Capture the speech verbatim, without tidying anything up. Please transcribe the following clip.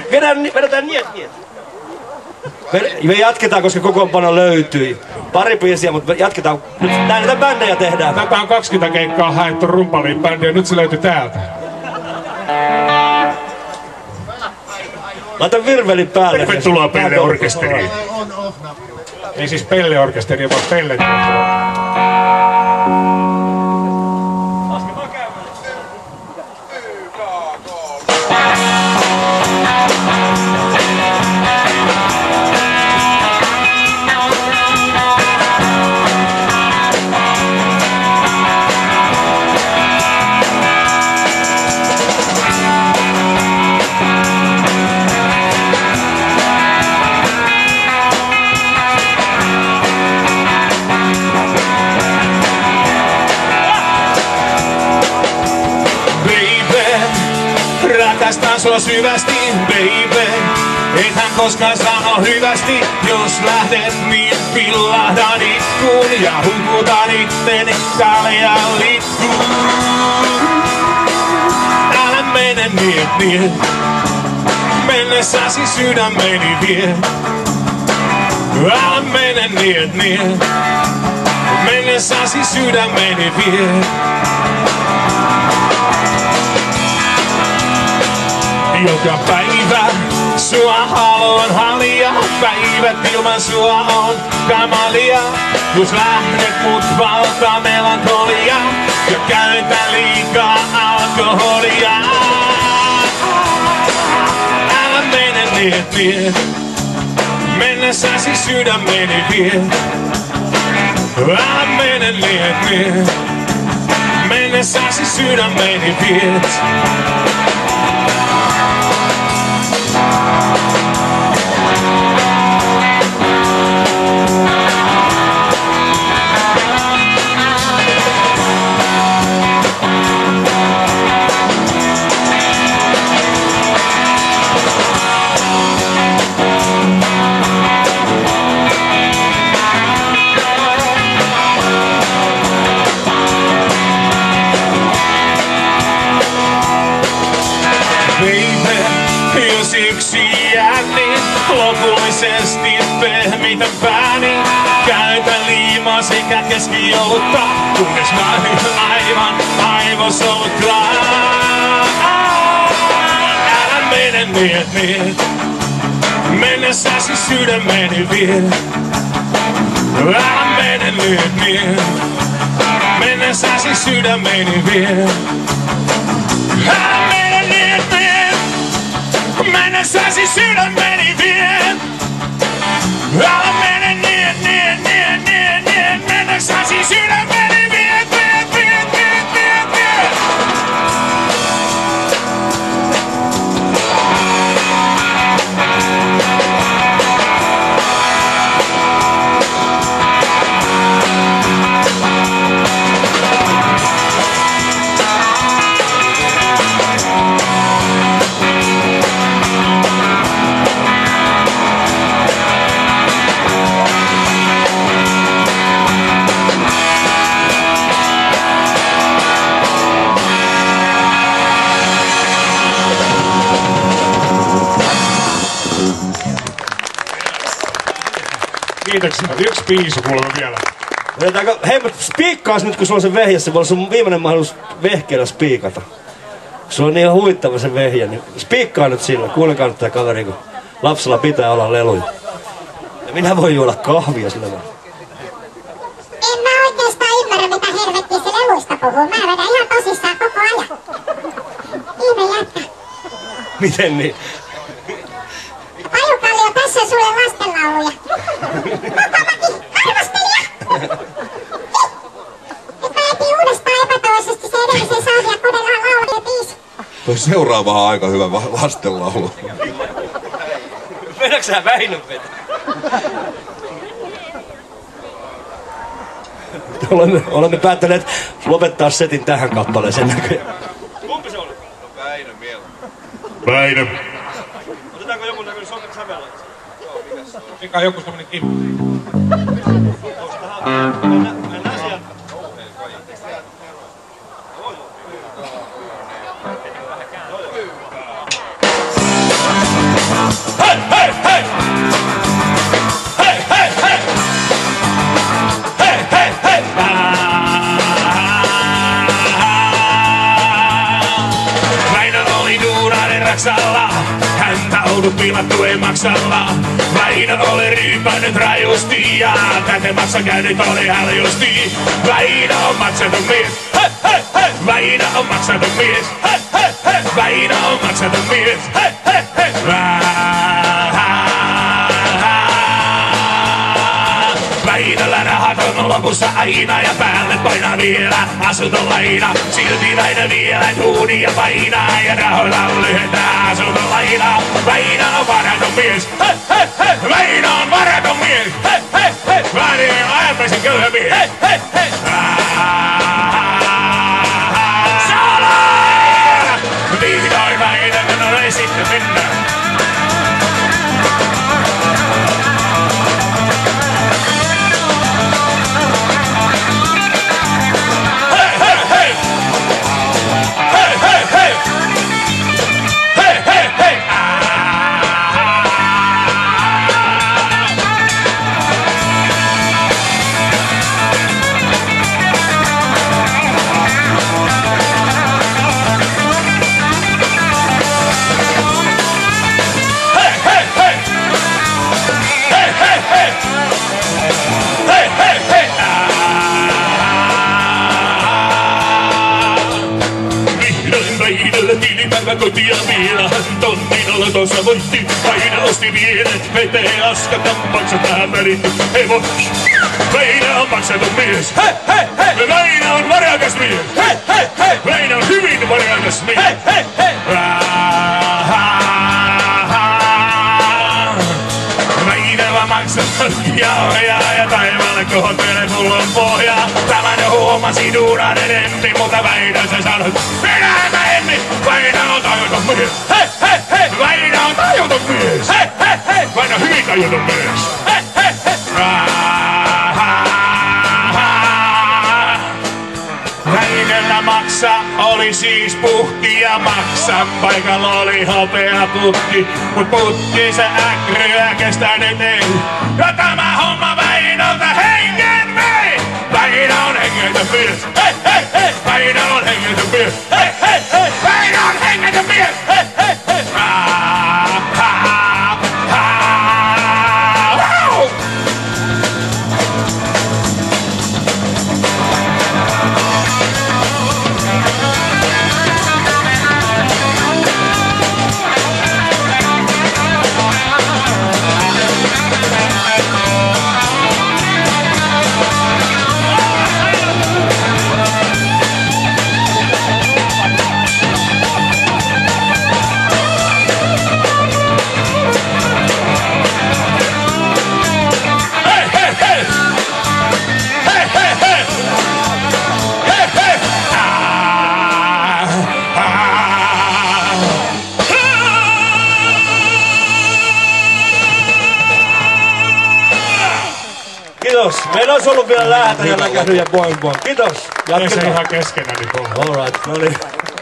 Vedetään, vedetään niet, niet. Me jatketaan, koska kokoonpano löytyi. Pari biisiä, mutta jatketaan. Nyt näitä bändejä tehdään. Tätä on kaksikymmentä keikkaa haettu Rumpaliin bändiä, nyt se löytyi täältä. Laita virvelin päälle. Tervetuloa Pelle-orkesteriin. Ei siis Pelle-orkesteri, vaan Pelle. Rakastan sua syvästi, baby. Ethän koskaan sano hyvästi, jos lähdet niin pillahdan ikkuun ja hukutan itteni kaljan litkuun. Älä mene niin, niin. Mennessäsi sydämeni vie. Älä mene niin, niin. Mennessäsi sydämeni vie. Joka päivä sua haluan halia, päivät ilman sua on kamalia. Jos lähdet mut valtaa melankolia ja käytän liikaa alkoholia. Älä mene niin, niin. Mennessäsi sydämeni vie. Älä mene niin, niin. Mennessäsi sydämeni vie. Lopullisesti pehmitän pääni, käytän liimaa sekä keskiolutta, kunnes mä oon aivan aivosoluttaa. Älä mene niin, niin. Mennessäsi sydämeni vie. Älä mene niin, niin. Mennessäsi sydämeni vie. Älä mene niin, niin. Mennessäsi sydämeni vie. Älä mene niin, niin, niin, niin, niin. Mennessäsi sydämeni vie, vie, vie, vie, vie, vie. Kiitoksia. Yksi biisi kuuluu vielä. Vedetäänkö, hei, spiikkaas nyt, kun sulla on se vehjä, se voi olla sun viimeinen mahdollisuus vehkeellä spiikata. Sulla on niin huittava se vehjä, niin spiikkaa nyt sillä. Kuulekaa nyt tää kaveri, kun lapsella pitää olla leluja. Ja minä voin juoda kahvia sillä vaan. En mä oikeastaan ymmärrä, mitä helvettiä se leluista puhuu. Mä vedän ihan tosissaan koko ajan. Ihme jätkä. Miten niin? Pajukallio, tässä on sulle lastenlauluja. Kokomaki, arvostelija! Nyt mä etin uudestaan epätoisesti se edellisen Saavia Kodelaan laulun biisi. Toi seuraava on aika hyvä lastenlaulu. Vedätkö sä Väinön vetää? olemme, olemme päättäneet lopettaa setin tähän kappaleeseen näköjään. Kumpi se oli? No Väinö mieluummin. Väinö. Otetaanko joku näköinen sokerin sävellä? Joo, mikäs se on? Mikä on joku semmonen kimppu? Mennään sieltä. Thank you. Saksalla. Häntä ollut pilattu ei maksalla. Väinö oli ryypännyt rajusti ja täten maksa käynyt oli haljusti. Väinö on maksaton mies. Hei, hei, hei. Väinö on maksaton mies. Hei, hei, hei. Väinö on maksaton mies. Hei, hei, hei. Väinöllä rahat on lopussa aina ja päälle painaa vielä asuntolaina. Silti Väinö vielä duuni ja painaa ja rahoilla lyhentää asuntolaina. Väinö on varaton mies. Hei, hei, hei. Väinö on varaton mies. Hei, hei, hei. Väinö on aiemmin köyhä mies. Hei, hei, hei. Sala! Vihdoin Väinö, no ei sitten mennä. Kotia vielä, tonnin alla tossa voitti. Väinö osti pienet veteen askat, maksataan väritty hevos. Väinö on maksaton mies. Hei, hei, hei. Väinö on varakas mies. Hei, hei, hei. Väinö on hyvin varakas mies. Hei, hei, hei. Väinö on maksaton jauhoja ja taivaalle kohottelee pullon pohjaa. Tämän jo huomasin duunan enempi, mutta Väinö se sanoi, minä mä emmi. Väinö on tajuton mies. Hei, hei, hei. Väinö on tajuton mies. Hei, hei, hei. Väinö on hyvin tajuton mies. Hei, hei, hei. Väinöllä maksa oli siis puhki ja maksan paikalla oli hopea putki. Mut putki se äkryä kestä nyt ei. Ja tämä homma Väinöltä hengen vei. Väinö on hengetön mies. Hei, hei, hei. Väinö on hengetön mies. Hei, hei, hei. Väinö on hengetön mies. Hei, hei, hei. Kiitos. Meillä olisi ollut vielä läätä ja näkähdy ja boing boing. Kiitos. Jatketaan. Se ihan keskenäni. All right. No niin.